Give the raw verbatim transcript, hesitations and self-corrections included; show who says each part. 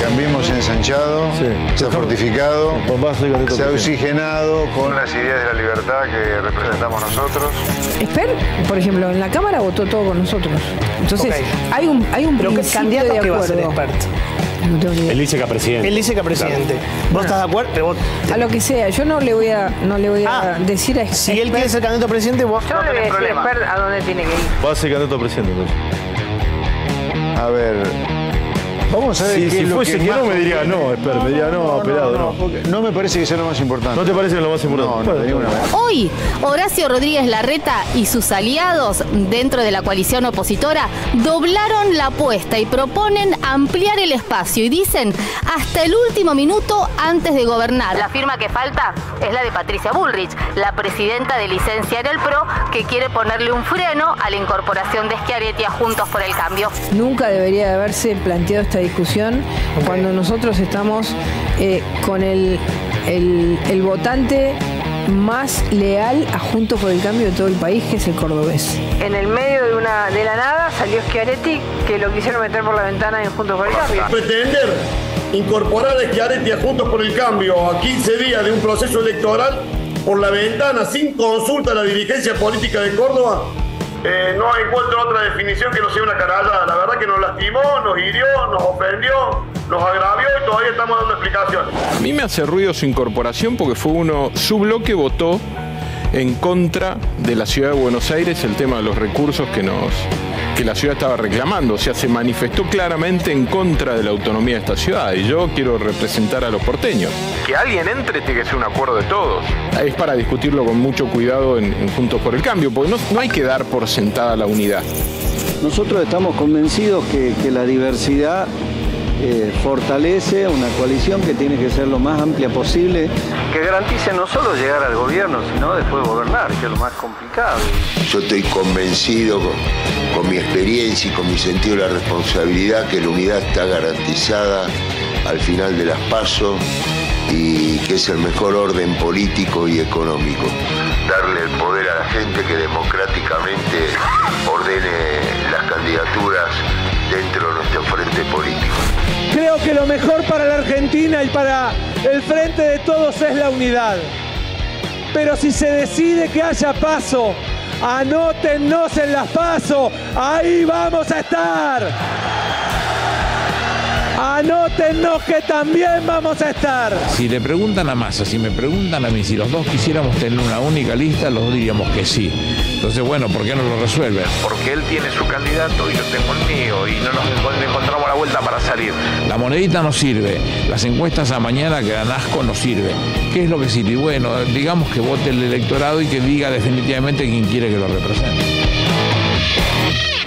Speaker 1: Cambiemos ensanchado,
Speaker 2: Sí.
Speaker 1: se ha fortificado,
Speaker 2: Sí,
Speaker 1: se ha oxigenado con las ideas de la libertad que representamos nosotros.
Speaker 3: Esper, por ejemplo, en la Cámara votó todo con nosotros. Entonces,
Speaker 4: Ok.
Speaker 3: hay un, hay un
Speaker 4: Pero ¿qué
Speaker 3: principio
Speaker 4: candidato
Speaker 3: de
Speaker 4: que va a ser
Speaker 3: acuerdo.
Speaker 4: experto?
Speaker 3: No tengo ni idea.
Speaker 5: Él dice que presidente.
Speaker 4: Él dice que presidente. ¿Vos estás de acuerdo? Pero vos,
Speaker 3: A lo que sea, yo no le voy a, no le voy a
Speaker 4: Ah,
Speaker 3: decir a
Speaker 4: si él
Speaker 3: Esper-
Speaker 4: quiere ser candidato a presidente, vos
Speaker 6: Yo
Speaker 4: no
Speaker 6: le voy a
Speaker 4: tenés
Speaker 6: decir a
Speaker 4: problema.
Speaker 6: Esper a dónde tiene que ir.
Speaker 2: Va a ser candidato a presidente, entonces.
Speaker 1: A ver, vamos a ver
Speaker 2: Si,
Speaker 1: qué
Speaker 2: si
Speaker 1: es lo
Speaker 2: fuese
Speaker 1: que
Speaker 2: que
Speaker 1: más
Speaker 2: no, me diría
Speaker 1: conviene.
Speaker 2: no, Esper, me diría no, pelado, no.
Speaker 1: porque no me parece que sea lo más importante.
Speaker 2: ¿No te parece que es lo más importante?
Speaker 1: No, no, de ninguna manera.
Speaker 7: Hoy, Horacio Rodríguez Larreta y sus aliados dentro de la coalición opositora doblaron la apuesta y proponen ampliar el espacio y dicen hasta el último minuto antes de gobernar. La firma que falta es la de Patricia Bullrich, la presidenta de licencia en el P R O, que quiere ponerle un freno a la incorporación de Schiaretti a Juntos por el Cambio.
Speaker 3: Nunca debería de haberse planteado esta discusión cuando nosotros estamos eh, con el, el, el votante más leal a Juntos por el Cambio de todo el país, que es el cordobés.
Speaker 6: En el medio de una de la nada salió Schiaretti, que lo quisieron meter por la ventana en Juntos por el Cambio.
Speaker 8: Pretender incorporar a Schiaretti a Juntos por el Cambio a quince días de un proceso electoral por la ventana sin consulta a la dirigencia política de Córdoba, eh, no encuentro otra definición que no sea una carallada. La verdad que nos lastimó, nos hirió, nos ofendió, nos agravió y todavía estamos dando explicaciones.
Speaker 9: A mí me hace ruido su incorporación porque fue uno, su bloque votó en contra de la ciudad de Buenos Aires el tema de los recursos que nos que la ciudad estaba reclamando, o sea, se manifestó claramente en contra de la autonomía de esta ciudad y yo quiero representar a los porteños. Que alguien entre tiene que ser un acuerdo de todos. Es para discutirlo con mucho cuidado en, en Juntos por el Cambio, porque no, no hay que dar por sentada la unidad.
Speaker 10: Nosotros estamos convencidos que, que la diversidad eh, fortalece una coalición que tiene que ser lo más amplia posible.
Speaker 11: Que garantice no solo llegar al gobierno, sino después gobernar, que es lo más complicado.
Speaker 12: Yo estoy convencido con, con mi experiencia y con mi sentido de la responsabilidad que la unidad está garantizada al final de las PASO y que es el mejor orden político y económico. Darle el poder a la gente que democráticamente ordene las candidaturas dentro de nuestro frente político.
Speaker 13: Creo que lo mejor para la Argentina y para el frente de todos es la unidad. Pero si se decide que haya PASO, anótennos en las PASO, ahí vamos a estar. Anótennos que también vamos a estar.
Speaker 14: Si le preguntan a Massa, si me preguntan a mí, si los dos quisiéramos tener una única lista, los dos diríamos que sí. Entonces, bueno, ¿por qué no lo resuelven?
Speaker 9: Porque él tiene su candidato y yo tengo el mío y no nos encontramos la vuelta para salir.
Speaker 14: La monedita no sirve, las encuestas a mañana que dan asco no sirve. ¿Qué es lo que sirve? Bueno, digamos que vote el electorado y que diga definitivamente quién quiere que lo represente.